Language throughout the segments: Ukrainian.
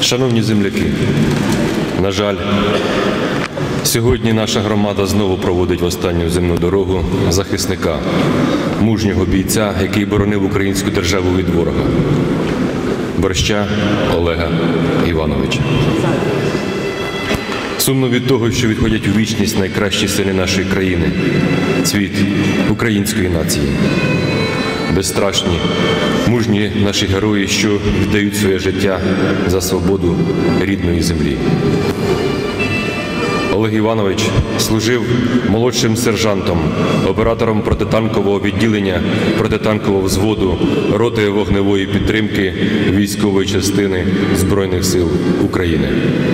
Шановні земляки, на жаль, сьогодні наша громада знову проводить в останню земну дорогу захисника, мужнього бійця, який боронив українську державу від ворога – Борща Олега Івановича. Сумно від того, що відходять у вічність найкращі сини нашої країни, цвіт української нації. Безстрашні, мужні наші герої, що віддають своє життя за свободу рідної землі. Олег Іванович служив молодшим сержантом, оператором протитанкового відділення протитанкового взводу роти вогневої підтримки військової частини Збройних сил України.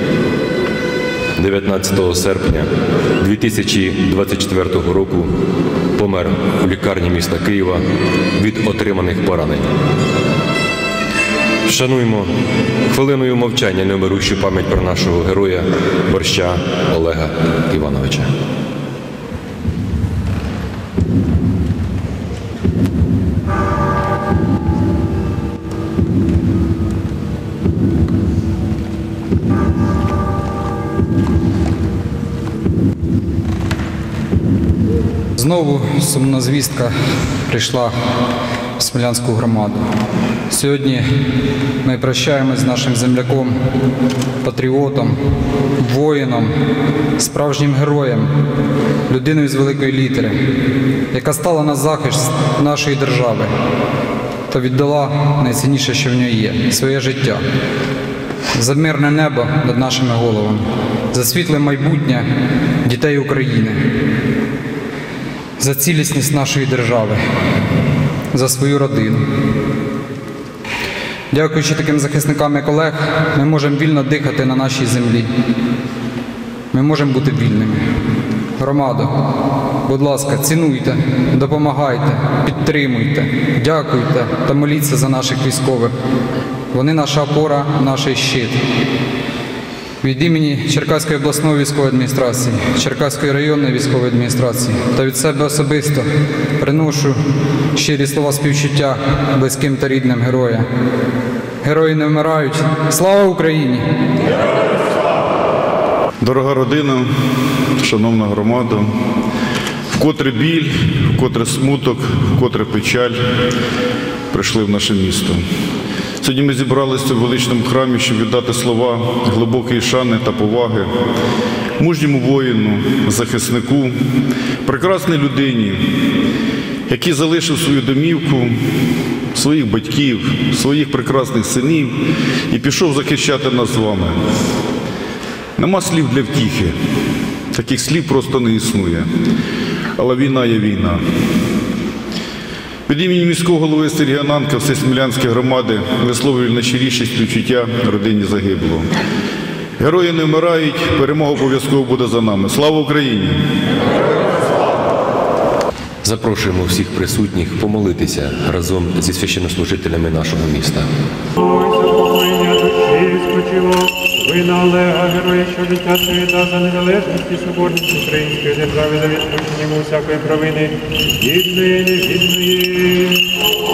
19 серпня 2024 року помер у лікарні міста Києва від отриманих поранень. Вшануємо хвилиною мовчання невмирущу пам'ять про нашого героя Борща Олега Івановича. Знову сумна звістка прийшла в Смілянську громаду. Сьогодні ми прощаємось з нашим земляком, патріотом, воїном, справжнім героєм, людиною з великої літери, яка стала на захист нашої держави та віддала найцінніше, що в ній є – своє життя. За мирне небо над нашими головами, за світле майбутнє дітей України, за цілісність нашої держави, за свою родину. Дякуючи таким захисникам, як Олег, ми можемо вільно дихати на нашій землі. Ми можемо бути вільними. Громадо, будь ласка, цінуйте, допомагайте, підтримуйте, дякуйте та моліться за наших військових. Вони наша опора, наш щит. Від імені Черкаської обласної військової адміністрації, Черкаської районної військової адміністрації та від себе особисто приношу щирі слова співчуття близьким та рідним героя. Герої не вмирають. Слава Україні! Дорога родина, шановна громада, вкотре біль, вкотре смуток, вкотре печаль прийшли в наше місто. Сьогодні ми зібралися в величному храмі, щоб віддати слова глибокої шани та поваги мужньому воїну, захиснику, прекрасній людині, який залишив свою домівку, своїх батьків, своїх прекрасних синів і пішов захищати нас з вами. Нема слів для втіхи, таких слів просто не існує, але війна є війна. Від імені міського голови Сергія Нанка Всесмілянської громади висловлюю найщиріші співчуття родині загиблого. Герої не вмирають, перемога обов'язково буде за нами. Слава Україні! Запрошуємо всіх присутніх помолитися разом зі священнослужителями нашого міста. Вина Олега, героя, що життя своє дав за незалежність і соборність української держави, за відпущення йому всякої провини, гідної, невідної.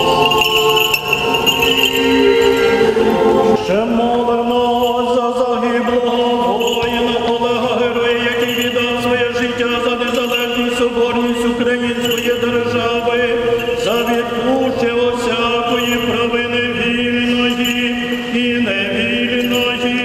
Ще молимо за загиблого воїна Олега, героя, який віддав своє життя за незалежність, соборність української держави, за відпущення всякої провини вільної і невільної.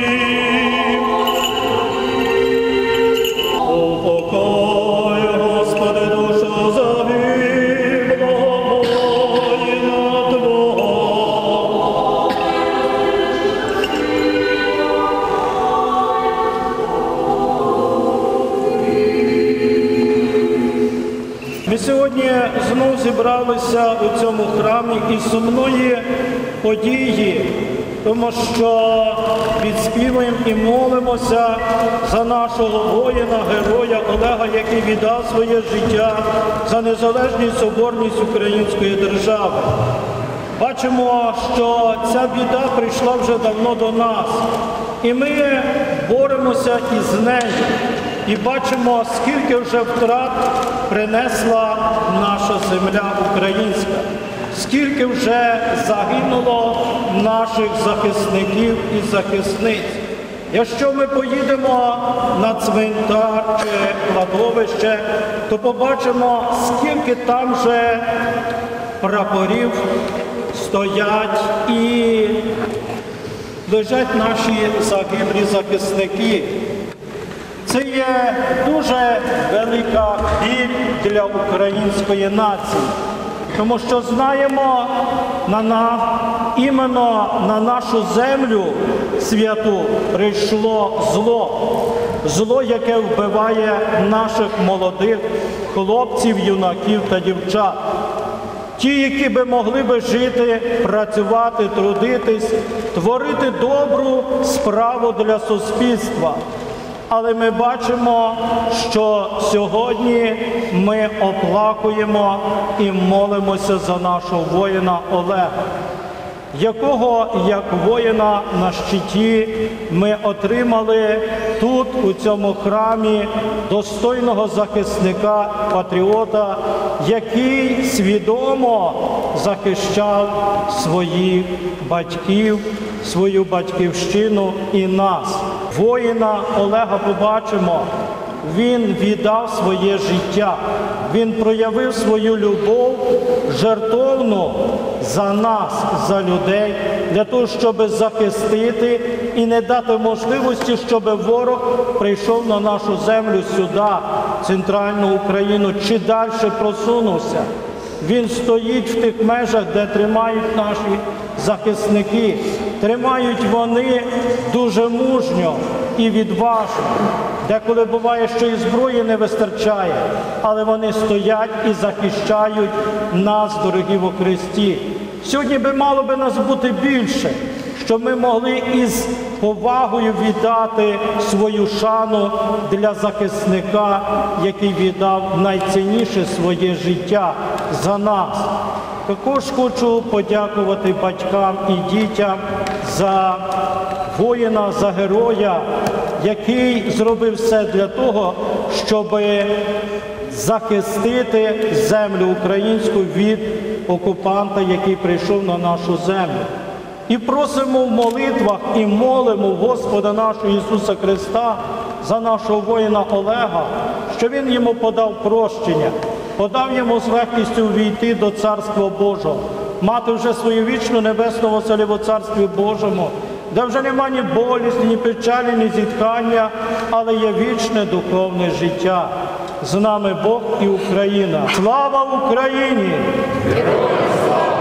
Ми сьогодні знову зібралися у цьому храмі із сумної події, тому що відспівуємо і молимося за нашого воїна, героя Олега, який віддав своє життя за незалежність, соборність української держави. Бачимо, що ця біда прийшла вже давно до нас, і ми боремося із нею. І бачимо, скільки вже втрат принесла наша земля українська. скільки вже загинуло наших захисників і захисниць. Якщо ми поїдемо на цвинтар чи кладовище, то побачимо, скільки там вже прапорів стоять і лежать наші загиблі захисники. Це є дуже велика біль для української нації, тому що знаємо, іменно на нашу землю святу прийшло зло. Зло, яке вбиває наших молодих хлопців, юнаків та дівчат. Ті, які би могли би жити, працювати, трудитись, творити добру справу для суспільства. Але ми бачимо, що сьогодні ми оплакуємо і молимося за нашого воїна Олега, якого, як воїна на щиті, ми отримали тут, у цьому храмі, достойного захисника, патріота, який свідомо захищав своїх батьків, свою батьківщину і нас. Воїна Олега побачимо, він віддав своє життя, він проявив свою любов жертовну за нас, за людей, для того, щоб захистити і не дати можливості, щоб ворог прийшов на нашу землю сюди, в центральну Україну, чи далі просунувся. Він стоїть в тих межах, де тримають наші захисники. Тримають вони дуже мужньо і відважно. Деколи буває, що і зброї не вистачає, але вони стоять і захищають нас, дорогі во Христі. Сьогодні би мало би нас бути більше, щоб ми могли із повагою віддати свою шану для захисника, який віддав найцінніше своє життя за нас. Також хочу подякувати батькам і дітям за воїна, за героя, який зробив все для того, щоб захистити землю українську від окупанта, який прийшов на нашу землю. І просимо в молитвах і молимо Господа нашого Ісуса Христа за нашого воїна Олега, що Він йому подав прощення, подав йому з легкістю увійти до Царства Божого, мати вже свою вічну небесну оселю в Царстві Божому, де вже нема ні болісті, ні печалі, ні зітхання, але є вічне духовне життя. З нами Бог і Україна. Слава Україні! Героям слава!